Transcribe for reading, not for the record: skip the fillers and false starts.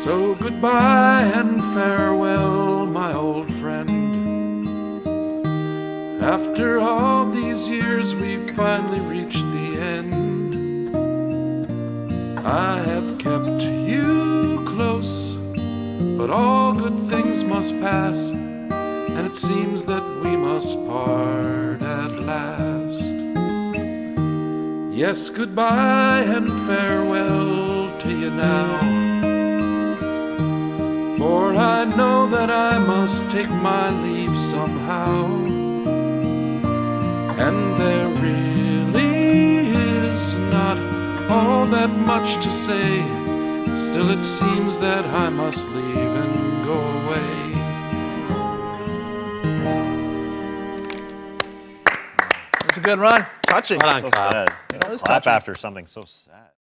So goodbye and farewell, my old friend. After all these years, we've finally reached the end. I have kept you close, but all good things must pass, and it seems that we must part at last. Yes, goodbye and farewell to you now, for I know that I must take my leave somehow. And there really is not all that much to say. Still it seems that I must leave and go away. That's a good run. Touching. Well done, So Kyle. sad. Clap after something so sad.